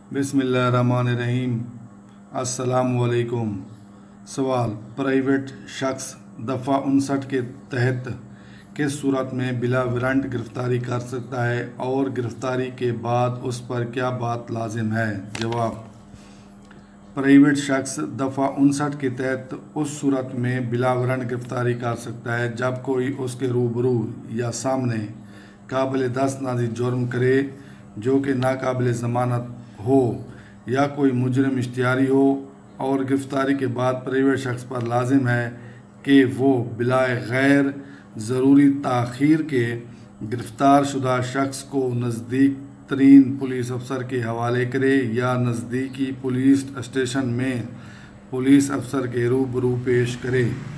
बिस्मिल्लाहिर्रहमानिर्रहीम। अस्सलामुअलैकुम। सवाल, प्राइवेट शख्स दफ़ा 59 के तहत किस सूरत में बिला वारंट गिरफ्तारी कर सकता है और गिरफ्तारी के बाद उस पर क्या बात लाजिम है? जवाब, प्राइवेट शख्स दफ़ा 59 के तहत उस सूरत में बिला वारंट गिरफ्तारी कर सकता है जब कोई उसके रूबरू या सामने काबिल दस्तनाज़ी जुर्म करे जो कि नाकाबिल ज़मानत हो या कोई मुजरिम इश्तिहारी हो, और गिरफ्तारी के बाद प्राइवेट शख्स पर लाजिम है कि वो बिलाए गैर ज़रूरी ताख़ीर के गिरफ्तार शुदा शख्स को नज़दीक तरीन पुलिस अफसर के हवाले करे या नज़दीकी पुलिस स्टेशन में पुलिस अफसर के रूबरू पेश करे।